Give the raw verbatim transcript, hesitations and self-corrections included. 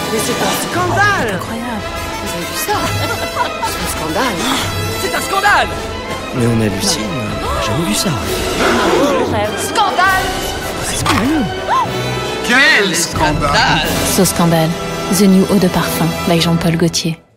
Mais c'est un scandale! Incroyable. Vous avez vu ça? C'est un scandale! C'est un scandale! Mais on hallucine, on n'a jamais vu ça. Scandale! Quel scandale! So Scandale, The New Eau de Parfum by Jean-Paul Gaultier.